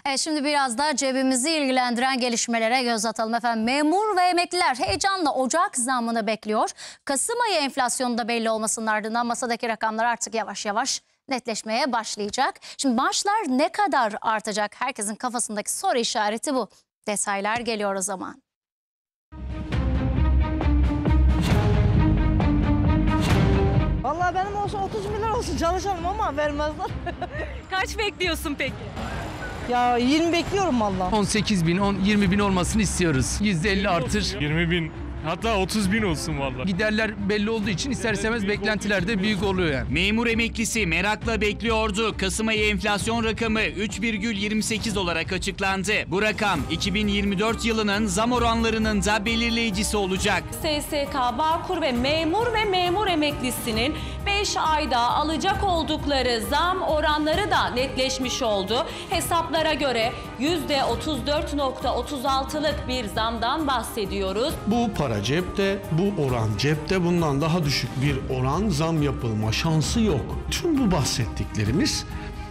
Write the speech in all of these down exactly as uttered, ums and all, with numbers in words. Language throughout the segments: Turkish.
Evet, şimdi biraz da cebimizi ilgilendiren gelişmelere göz atalım efendim. Memur ve emekliler heyecanla Ocak zammını bekliyor. Kasım ayı enflasyonu da belli olmasının ardından masadaki rakamlar artık yavaş yavaş netleşmeye başlayacak. Şimdi maaşlar ne kadar artacak? Herkesin kafasındaki soru işareti bu. Detaylar geliyor o zaman. Vallahi benim olsa otuz milyar olsun çalışalım ama vermezler. Kaç bekliyorsun peki? Ya yirmi bekliyorum vallahi. on sekiz bin, yirmi bin olmasını istiyoruz. yüzde elli artır. yirmi bin, hatta otuz bin olsun vallahi. Giderler belli olduğu için ister istemez beklentiler de büyük oluyor yani. Memur emeklisi merakla bekliyordu. Kasım ayı enflasyon rakamı üç virgül yirmi sekiz olarak açıklandı. Bu rakam iki bin yirmi dört yılının zam oranlarının da belirleyicisi olacak. S S K, Bağkur ve memur ve memur emeklisinin beş ayda alacak oldukları zam oranları da netleşmiş oldu. Hesaplara göre yüzde otuz dört nokta otuz altılık bir zamdan bahsediyoruz. Bu para cepte, bu oran cepte, bundan daha düşük bir oran zam yapılma şansı yok. Tüm bu bahsettiklerimiz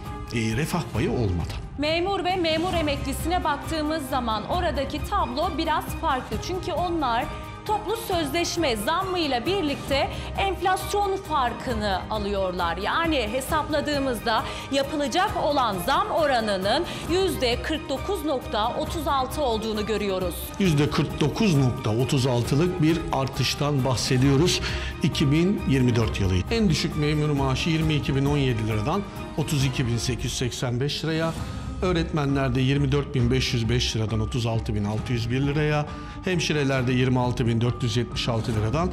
e, refah payı olmadan. Memur ve memur emeklisine baktığımız zaman oradaki tablo biraz farklı. Çünkü onlar toplu sözleşme zammıyla birlikte enflasyon farkını alıyorlar. Yani hesapladığımızda yapılacak olan zam oranının yüzde kırk dokuz nokta otuz altı olduğunu görüyoruz. yüzde kırk dokuz nokta otuz altılık bir artıştan bahsediyoruz iki bin yirmi dört yılı. En düşük memur maaşı yirmi iki bin on yedi liradan otuz iki bin sekiz yüz seksen beş liraya, öğretmenlerde yirmi dört bin beş yüz beş liradan otuz altı bin altı yüz bir liraya, hemşirelerde yirmi altı bin dört yüz yetmiş altı liradan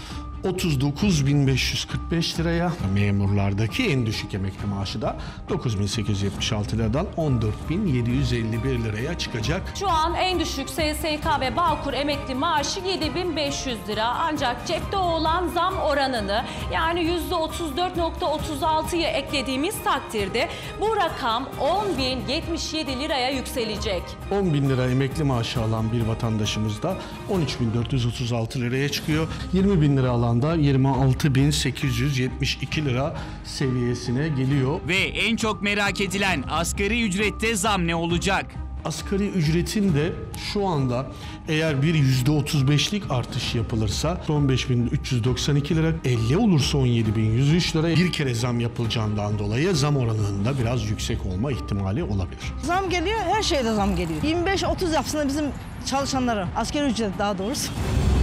otuz dokuz bin beş yüz kırk beş liraya, memurlardaki en düşük emekli maaşı da dokuz bin sekiz yüz yetmiş altı liradan on dört bin yedi yüz elli bir liraya çıkacak. Şu an en düşük S S K ve Bağkur emekli maaşı yedi bin beş yüz lira. Ancak cepte olan zam oranını yani yüzde otuz dört nokta otuz altıyı eklediğimiz takdirde bu rakam on bin yetmiş yedi liraya yükselecek. on bin lira emekli maaşı alan bir vatandaşımız da on üç bin dört yüz otuz altı liraya çıkıyor. yirmi bin lira alan da yirmi altı bin sekiz yüz yetmiş iki lira seviyesine geliyor. Ve en çok merak edilen asgari ücrette zam ne olacak? Asgari ücretin de şu anda eğer bir yüzde otuz beşlik artış yapılırsa on beş bin üç yüz doksan iki lira, elli olursa on yedi bin yüz üç lira. Bir kere zam yapılacağından dolayı zam oranında biraz yüksek olma ihtimali olabilir. Zam geliyor, her şeyde zam geliyor. yirmi beş otuz yapsın da bizim çalışanlara, asgari ücret daha doğrusu.